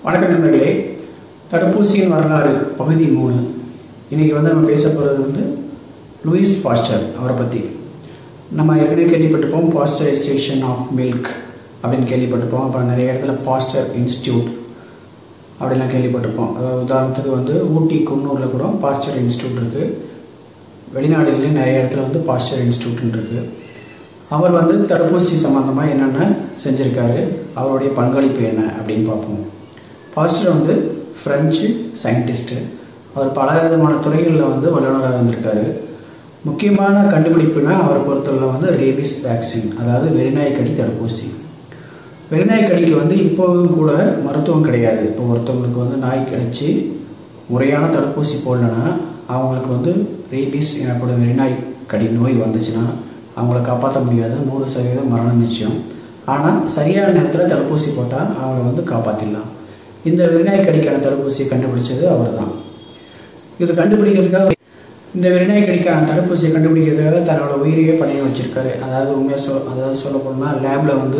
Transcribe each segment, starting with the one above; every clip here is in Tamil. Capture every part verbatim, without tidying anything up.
வணக்கம் நண்பர்களே, தடுப்பூசியின் வரலாறு பகுதி மூணு. இன்றைக்கி வந்து நம்ம பேச போகிறது வந்து லூயிஸ் பாஸ்டர் அவரை பற்றி. நம்ம ஏற்கனவே கேள்விப்பட்டிருப்போம் பாஸ்டரைசேஷன் ஆஃப் மில்க் அப்படின்னு கேள்விப்பட்டிருப்போம். அப்புறம் நிறைய இடத்துல பாஸ்டர் இன்ஸ்டியூட் அப்படிலாம் கேள்விப்பட்டிருப்போம். அதாவது உதாரணத்துக்கு வந்து ஊட்டி குன்னூரில் கூட பாஸ்டர் இன்ஸ்டியூட் இருக்குது. வெளிநாடுகளில் நிறைய இடத்துல வந்து பாஸ்டர் இன்ஸ்டியூட்னு இருக்குது. அவர் வந்து தடுப்பூசி சம்மந்தமாக என்னென்ன செஞ்சுருக்காரு, அவருடைய பங்களிப்பு என்ன அப்படின்னு பார்ப்போம். பாஸ்டர் வந்து ஃப்ரெஞ்சு சயின்டிஸ்ட்டு. அவர் பல விதமான துறைகளில் வந்து வல்லுநராக இருந்திருக்காரு. முக்கியமான கண்டுபிடிப்புனா அவரை பொறுத்தவரை வந்து ரேபிஸ் வேக்சின், அதாவது வெறிநாய்க்கடி தடுப்பூசி. வெறிநாய்க்கடிக்கு வந்து இப்போவும் கூட மருத்துவம் கிடையாது. இப்போ ஒருத்தவங்களுக்கு வந்து நாய் கடிச்சு முறையான தடுப்பூசி போடலன்னா அவங்களுக்கு வந்து ரேபிஸ் எனப்படும் வெறிநாய் கடி நோய் வந்துச்சுன்னா அவங்கள காப்பாற்ற முடியாது. நூறு சதவீதம் மரணம் நிச்சயம். ஆனால் சரியான நேரத்தில் தடுப்பூசி போட்டால் அவங்கள வந்து காப்பாற்றிடலாம். இந்த வெறிநாய் கடிக்கான தடுப்பூசியை கண்டுபிடிச்சது அவர் தான். இது கண்டுபிடிக்கிறதுக்காக இந்த வெறிநாய் கடிக்கான தடுப்பூசியை கண்டுபிடிக்கிறதுக்காக தன்னோட உயிரையே பணிய வச்சுருக்காரு. அதாவது உண்மையாக சொல் அதாவது சொல்ல போனால் லேபில் வந்து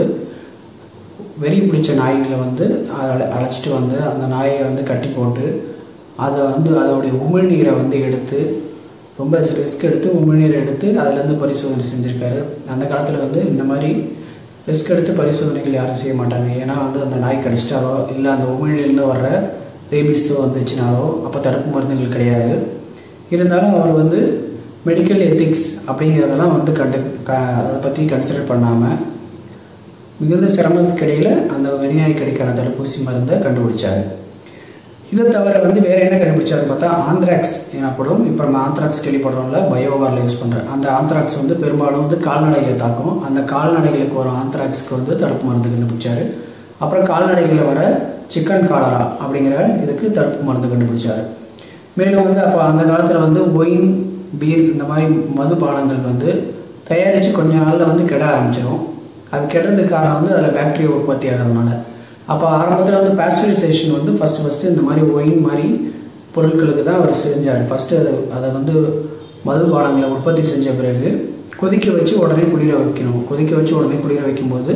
வெறி பிடிச்ச நாய்களை வந்து அழை அழைச்சிட்டு வந்து அந்த நாயை வந்து கட்டி போட்டு அதை வந்து அதோடைய உமிழ்நீரை வந்து எடுத்து ரொம்ப ரிஸ்க் எடுத்து உமிழ்நீரை எடுத்து அதிலேருந்து பரிசோதனை செஞ்சுருக்காரு. அந்த காலத்தில் வந்து இந்த மாதிரி ரிஸ்க் எடுத்து பரிசோதனைகள் யாரும் செய்ய மாட்டாங்க. ஏன்னா வந்து அந்த நாய் கடிச்சிட்டாலோ இல்லை அந்த உமிழ்நீர்லேருந்து வர்ற ரேபிஸோ வந்துச்சுனாலோ அப்போ தடுப்பு மருந்துகள் கிடையாது. இருந்தாலும் அவர் வந்து மெடிக்கல் எத்திக்ஸ் அப்படிங்கிறதெல்லாம் வந்து கண்டு க அதை பற்றி கன்சிடர் பண்ணாமல் மிகுந்த சிரமத்துக்கு இடையில் அந்த வெறிநாய் கடிக்கான தடுப்பூசி மருந்தை கண்டுபிடிச்சார். இதை தவிர வந்து வேறு என்ன கண்டுபிடிச்சாருன்னு பார்த்தா ஆந்த்ராக்ஸ் எனப்படும். இப்போ நம்ம ஆந்த்ராக்ஸ் கேள்விப்படுறோம்ல, பயோவாரில் யூஸ் பண்ணுற அந்த ஆந்த்ராக்ஸ் வந்து பெரும்பாலும் வந்து கால்நடைகளை தாக்கும். அந்த கால்நடைகளுக்கு வரும் ஆந்த்ராக்ஸ்க்கு வந்து தடுப்பு மருந்து கண்டுபிடிச்சார். அப்புறம் கால்நடைகளில் வர சிக்கன் காலரா அப்படிங்கிற இதுக்கு தடுப்பு மருந்து கண்டுபிடிச்சார். மேலும் வந்து அப்போ அந்த காலத்தில் வந்து ஒயின் பீர் இந்த மாதிரி மதுபானங்கள் வந்து தயாரித்து கொஞ்ச நாளில் வந்து கெட ஆரம்பிச்சிடும். அது கெடுறதுக்கு காரணம் வந்து அதில் பாக்டீரியா உற்பத்தி ஆகிறதுனால. அப்போ ஆரம்பத்தில் வந்து பாஸ்டரைசேஷன் வந்து ஃபஸ்ட்டு ஃபஸ்ட்டு இந்த மாதிரி ஒயின் மாதிரி பொருட்களுக்கு தான் அவர் செஞ்சார். ஃபஸ்ட்டு அதை அதை வந்து மதுபானங்களை உற்பத்தி செஞ்ச பிறகு கொதிக்க வச்சு உடனே குளிர வைக்கணும். கொதிக்க வச்சு உடனே குளிர வைக்கும்போது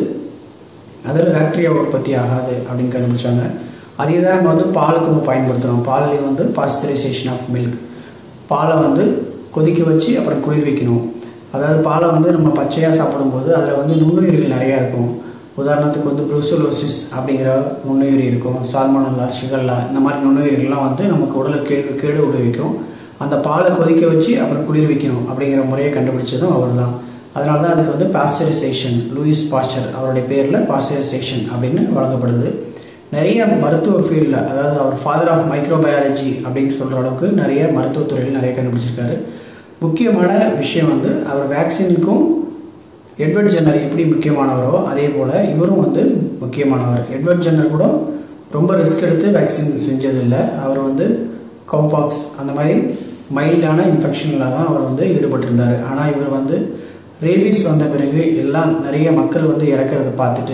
அதில் பாக்டீரியா உற்பத்தி ஆகாது அப்படின்னு கண்டுபிடிச்சாங்க. அதே தான் நம்ம வந்து பாலுக்கு பயன்படுத்துகிறோம். பாலில் வந்து பாஸ்டரைசேஷன் ஆஃப் மில்க். பாலை வந்து கொதிக்க வச்சு அப்புறம் குளிர் வைக்கணும். அதாவது பாலை வந்து நம்ம பச்சையாக சாப்பிடும்போது அதில் வந்து நுண்ணுயிர்கள் நிறையா இருக்கும். உதாரணத்துக்கு வந்து ப்ரூசலோசிஸ் அப்படிங்கிற நுண்ணுயிரி இருக்கும், சால்மோனல்லா, ஷிகல்லா இந்த மாதிரி நுண்ணுயிர்கள்லாம் வந்து நமக்கு உடலுக்கு கேடு கேடு விளைவிக்கும். அந்த பாலை கொதிக்க வச்சு அப்புறம் குளிர் வைக்கணும் அப்படிங்கிற முறையை கண்டுபிடிச்சதும் அவர் தான். அதனால தான் அதுக்கு வந்து பாஸ்டரைசேஷன், லூயிஸ் பாஸ்டர் அவருடைய பேரில் பாஸ்டரைசேஷன் அப்படின்னு வழங்கப்படுது. நிறைய மருத்துவ ஃபீல்டில், அதாவது அவர் ஃபாதர் ஆஃப் மைக்ரோபயாலஜி அப்படின்னு சொல்கிற அளவுக்கு நிறைய மருத்துவத்துறையில் நிறைய கண்டுபிடிச்சிருக்காரு. முக்கியமான விஷயம் வந்து அவர் வேக்சினுக்கும் எட்வர்ட் ஜென்னர் எப்படி முக்கியமானவரோ அதே போல் இவரும் வந்து முக்கியமானவர். எட்வர்ட் ஜென்னர் கூட ரொம்ப ரிஸ்க் எடுத்து வேக்சின் செஞ்சதில்லை. அவர் வந்து கவுபாக்ஸ் அந்த மாதிரி மைல்டான இன்ஃபெக்ஷனில் தான் அவர் வந்து ஈடுபட்டிருந்தார். ஆனால் இவர் வந்து ரேபிஸ் வந்த பிறகு எல்லாம் நிறைய மக்கள் வந்து இறக்கிறத பார்த்துட்டு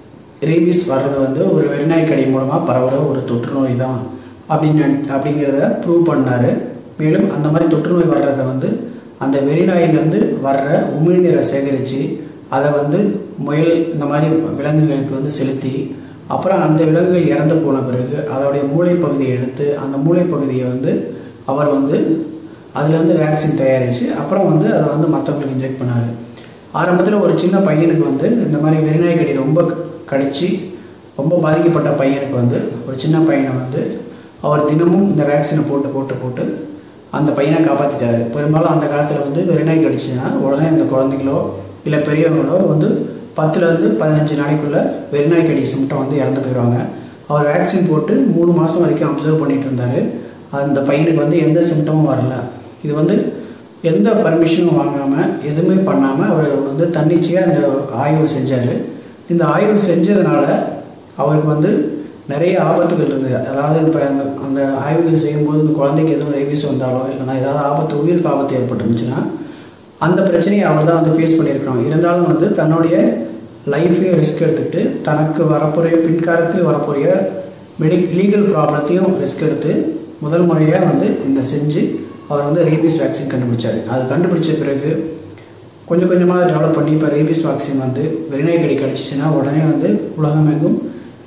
ரேபிஸ் வர்றது வந்து ஒரு வெறிநாய் கடி மூலமாக பரவுகிற ஒரு தொற்று நோய் தான் அப்படின்னு அப்படிங்கிறத ப்ரூவ் பண்ணார். மேலும் அந்த மாதிரி தொற்று நோய் வர்றதை வந்து அந்த வெறிநாயிலேருந்து வர்ற உமிழ்நீரை சேகரித்து அதை வந்து முயல் இந்த மாதிரி விலங்குகளுக்கு வந்து செலுத்தி அப்புறம் அந்த விலங்குகள் இறந்து போன பிறகு அதோடைய மூளைப்பகுதியை எடுத்து அந்த மூளைப்பகுதியை வந்து அவர் வந்து அதில் வந்து வேக்சின் தயாரித்து அப்புறம் வந்து அதை வந்து மற்றவங்களுக்கு இன்ஜெக்ட் பண்ணார். ஆரம்பத்தில் ஒரு சின்ன பையனுக்கு வந்து இந்த மாதிரி வெறிநாய் கடி ரொம்ப கடிச்சு ரொம்ப பாதிக்கப்பட்ட பையனுக்கு வந்து ஒரு சின்ன பையனை வந்து அவர் தினமும் இந்த வேக்சினை போட்டு போட்டு போட்டு அந்த பையனை காப்பாற்றிட்டாரு. பெரும்பாலும் அந்த காலத்தில் வந்து வெறிநாய் கடிச்சுன்னா உடனே அந்த குழந்தைங்களோ இல்லை பெரியவங்களோ வந்து பத்துலேருந்து பதினஞ்சு நாளைக்குள்ளே வெறிநாய் கடி சிம்டம் வந்து இறந்து போயிடுவாங்க. அவர் வேக்சின் போட்டு மூணு மாதம் வரைக்கும் அப்சர்வ் பண்ணிட்டு இருந்தார். அந்த பையனுக்கு வந்து எந்த சிம்டமும் வரல. இது வந்து எந்த பர்மிஷனும் வாங்காமல் எதுவுமே பண்ணாமல் அவர் வந்து தன்னிச்சையாக அந்த ஆய்வு செஞ்சார். இந்த ஆய்வு செஞ்சதுனால அவருக்கு வந்து நிறைய ஆபத்துகள் இருக்குது. அதாவது இப்போ அந்த அந்த ஆய்வுகள் செய்யும்போது இந்த குழந்தைக்கு எதுவும் ரேபிஸ் வந்தாலோ இல்லைனா ஏதாவது ஆபத்து, உயிருக்கு ஆபத்து ஏற்பட்டுருந்துச்சுன்னா அந்த பிரச்சனையை அவர் தான் வந்து ஃபேஸ் பண்ணியிருக்கணும். இருந்தாலும் வந்து தன்னுடைய லைஃப்பையும் ரிஸ்க் எடுத்துக்கிட்டு தனக்கு வரப்போகிற பின்காலத்தில் வரப்போகிற மெடி லீகல் ப்ராப்ளத்தையும் ரிஸ்க் எடுத்து முதல் முறையாக வந்து இந்த செஞ்சு அவர் வந்து ரேபிஸ் வேக்சின் கண்டுபிடிச்சார். அது கண்டுபிடிச்ச பிறகு கொஞ்சம் கொஞ்சமாக டெவலப் பண்ணி இப்போ ரேபிஸ் வேக்சின் வந்து வெறிநாய் கடி கிடச்சிச்சின்னா உடனே வந்து உலகமெங்கும்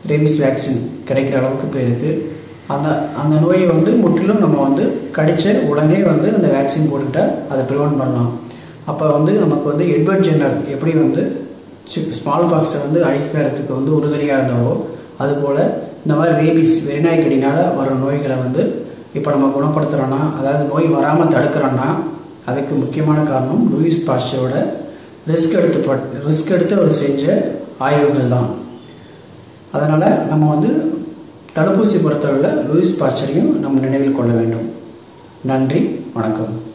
ரேபிஸ் வேக்சின் கிடைக்கிற அளவுக்கு இப்போ இருக்குது. அந்த அந்த நோயை வந்து முற்றிலும் நம்ம வந்து கடித்த உடனே வந்து அந்த வேக்சின் போட்டுக்கிட்டால் அதை ப்ரிவெண்ட் பண்ணலாம். அப்போ வந்து நமக்கு வந்து எட்வர்ட் ஜென்னர் எப்படி வந்து ஸ்மால் பாக்ஸை வந்து அழிக்கிறதுக்கு வந்து உறுதுணையாக இருந்தாரோ அதுபோல் இந்த மாதிரி ரேபிஸ் வெறிநாய் கடினால் வர நோய்களை வந்து இப்போ நம்ம குணப்படுத்துகிறோன்னா, அதாவது நோய் வராமல் தடுக்கிறோன்னா அதுக்கு முக்கியமான காரணம் லூயிஸ் பாஸ்டரோட ரிஸ்க் எடுத்து ரிஸ்க் எடுத்து அவர் செஞ்ச ஆய்வுகள் தான். அதனால் நம்ம வந்து தடுப்பூசி பொறுத்தவரையில் லூயிஸ் பாஸ்டரையும் நம்ம நினைவில் கொள்ள வேண்டும். நன்றி, வணக்கம்.